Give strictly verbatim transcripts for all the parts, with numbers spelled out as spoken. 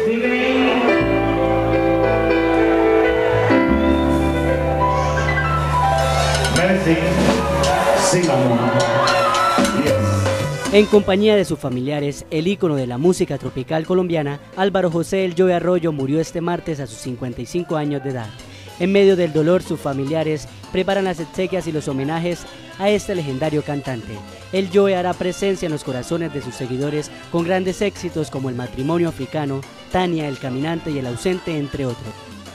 En compañía de sus familiares, el ícono de la música tropical colombiana, Álvaro José El Joe Arroyo, murió este martes a sus cincuenta y cinco años de edad. En medio del dolor, sus familiares preparan las exequias y los homenajes a este legendario cantante. El Joe hará presencia en los corazones de sus seguidores con grandes éxitos como El Matrimonio Africano, Tania, El Caminante y El Ausente, entre otros.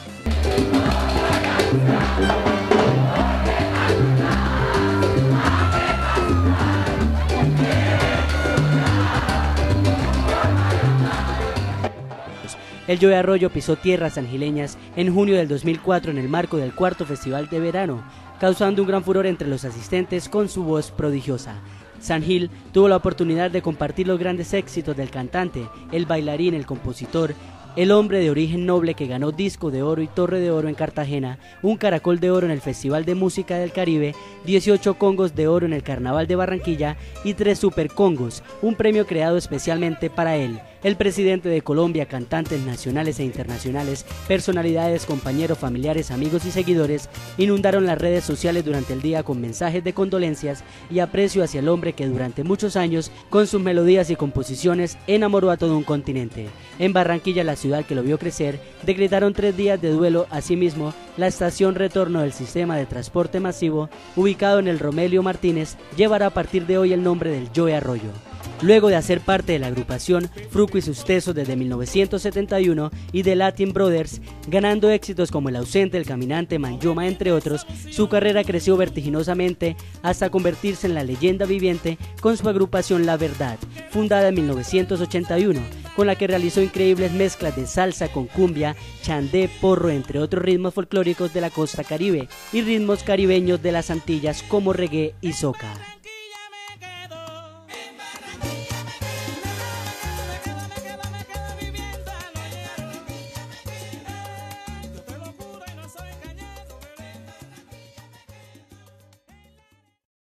El Joe Arroyo pisó tierras sangileñas en junio del dos mil cuatro en el marco del cuarto Festival de Verano, causando un gran furor entre los asistentes con su voz prodigiosa. San Gil tuvo la oportunidad de compartir los grandes éxitos del cantante, el bailarín, el compositor, el hombre de origen noble que ganó disco de oro y torre de oro en Cartagena, un caracol de oro en el Festival de Música del Caribe, dieciocho congos de oro en el Carnaval de Barranquilla y tres super congos, un premio creado especialmente para él. El presidente de Colombia, cantantes nacionales e internacionales, personalidades, compañeros, familiares, amigos y seguidores inundaron las redes sociales durante el día con mensajes de condolencias y aprecio hacia el hombre que durante muchos años, con sus melodías y composiciones, enamoró a todo un continente. En Barranquilla, la ciudad que lo vio crecer, decretaron tres días de duelo. Asimismo, la estación Retorno del Sistema de Transporte Masivo, ubicado en el Romelio Martínez, llevará a partir de hoy el nombre del Joe Arroyo. Luego de hacer parte de la agrupación Fruco y sus Tesos desde mil novecientos setenta y uno y de Latin Brothers, ganando éxitos como El Ausente, El Caminante, Manyoma, entre otros, su carrera creció vertiginosamente hasta convertirse en la leyenda viviente con su agrupación La Verdad, fundada en mil novecientos ochenta y uno, con la que realizó increíbles mezclas de salsa con cumbia, chandé, porro, entre otros ritmos folclóricos de la costa caribe y ritmos caribeños de las Antillas como reggae y soca.